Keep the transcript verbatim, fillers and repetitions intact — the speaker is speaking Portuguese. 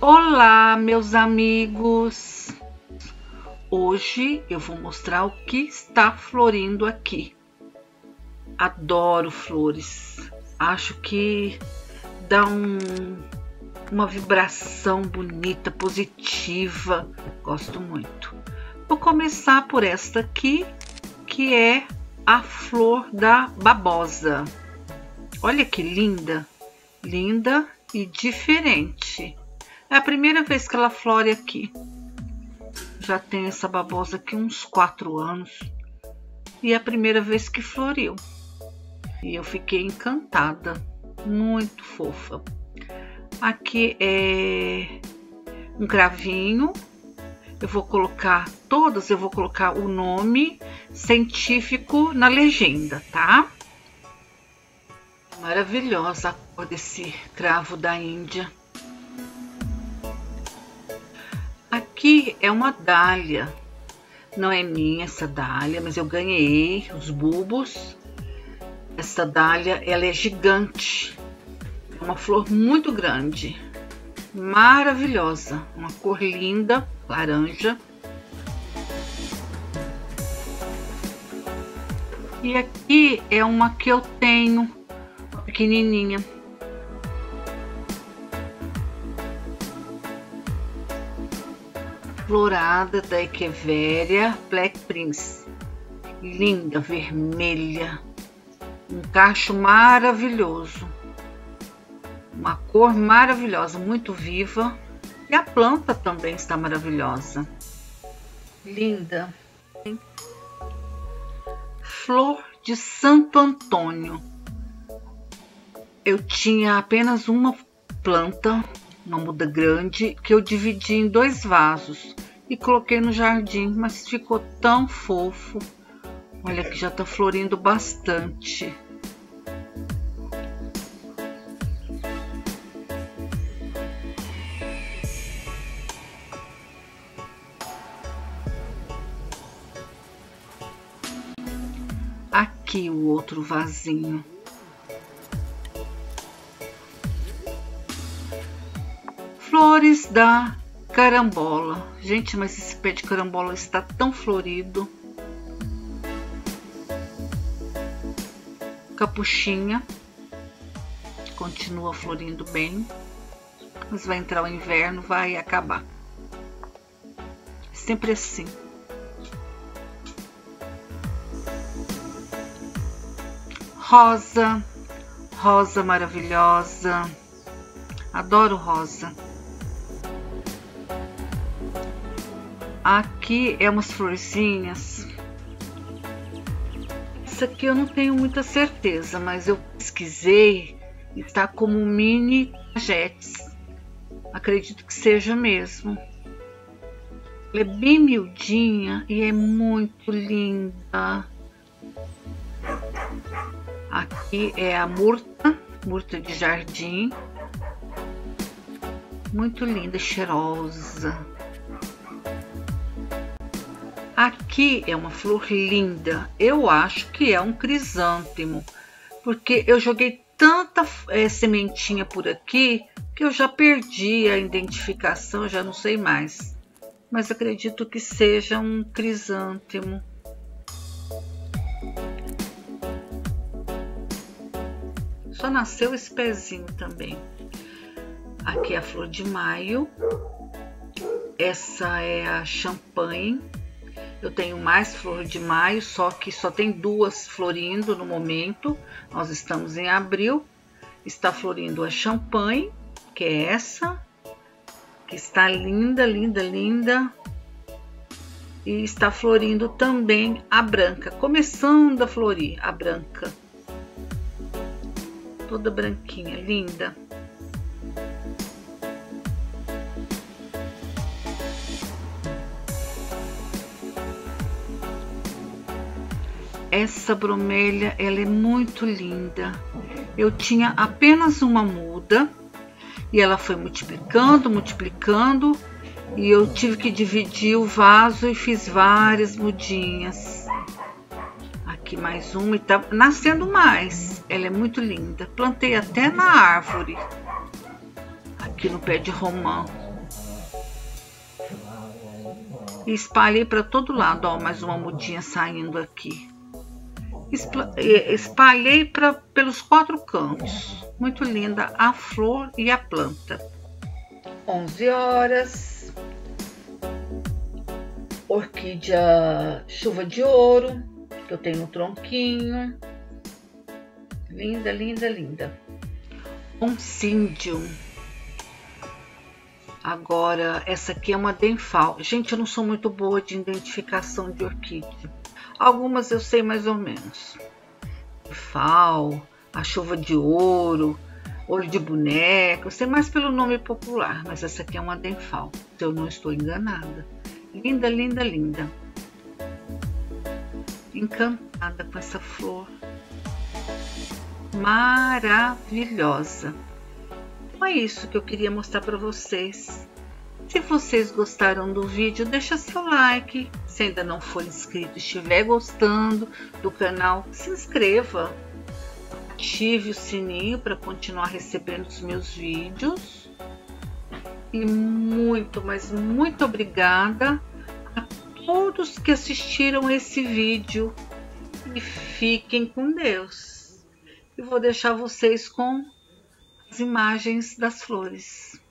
Olá, meus amigos! Hoje eu vou mostrar o que está florindo aqui. Adoro flores, acho que dá um, uma vibração bonita, positiva, gosto muito. Vou começar por esta aqui, que é a flor da babosa. Olha que linda, linda e diferente. É a primeira vez que ela flore aqui. Já tem essa babosa aqui uns quatro anos. E é a primeira vez que floriu. E eu fiquei encantada. Muito fofa. Aqui é um cravinho. Eu vou colocar todas, eu vou colocar o nome científico na legenda, tá? Maravilhosa a cor desse cravo da Índia. Aqui é uma dália, não é minha essa dália, mas eu ganhei os bulbos. Essa dália, ela é gigante, é uma flor muito grande, maravilhosa, uma cor linda, laranja. E aqui é uma que eu tenho, uma pequenininha. Florada da Echeveria Black Prince, linda, vermelha, um cacho maravilhoso, uma cor maravilhosa, muito viva, e a planta também está maravilhosa, linda. Flor de Santo Antônio, eu tinha apenas uma planta, uma muda grande, que eu dividi em dois vasos e coloquei no jardim, mas ficou tão fofo. Olha que já tá florindo bastante. Aqui o outro vasinho. Flores da carambola. Gente, mas esse pé de carambola está tão florido. Capuchinha. Continua florindo bem. Mas vai entrar o inverno, vai acabar. Sempre assim. Rosa. Rosa maravilhosa. Adoro rosa. Aqui é umas florzinhas. Isso aqui eu não tenho muita certeza, mas eu pesquisei e tá como mini jets. Acredito que seja mesmo. Ela é bem miudinha e é muito linda. Aqui é a murta, murta de jardim. Muito linda, cheirosa. Aqui é uma flor linda, eu acho que é um crisântemo, porque eu joguei tanta é, sementinha por aqui que eu já perdi a identificação, já não sei mais, mas acredito que seja um crisântemo. Só nasceu esse pezinho também. Aqui é a flor de maio, essa é a champanhe. Eu tenho mais flor de maio, só que só tem duas florindo no momento. Nós estamos em abril. Está florindo a champanhe, que é essa, que está linda, linda, linda. E está florindo também a branca, começando a florir a branca. Toda branquinha, linda. Essa bromélia, ela é muito linda. Eu tinha apenas uma muda e ela foi multiplicando, multiplicando, e eu tive que dividir o vaso e fiz várias mudinhas. Aqui mais uma e tá nascendo mais. Ela é muito linda. Plantei até na árvore. Aqui no pé de romã. E espalhei para todo lado, ó, mais uma mudinha saindo aqui. Espalhei pra, pelos quatro cantos. Muito linda a flor e a planta. onze horas. Orquídea chuva de ouro, que eu tenho no tronquinho. Linda, linda, linda. Oncídium. Agora, essa aqui é uma denfal. Gente, eu não sou muito boa de identificação de orquídea. Algumas eu sei mais ou menos. Denfal, a chuva de ouro, olho de boneca. Eu sei mais pelo nome popular, mas essa aqui é uma denfal, se eu não estou enganada. Linda, linda, linda. Encantada com essa flor. Maravilhosa. Então é isso que eu queria mostrar para vocês. Se vocês gostaram do vídeo, deixa seu like. Se ainda não for inscrito e estiver gostando do canal, se inscreva. Ative o sininho para continuar recebendo os meus vídeos. E muito, mas muito obrigada a todos que assistiram esse vídeo. E fiquem com Deus. E vou deixar vocês com as imagens das flores.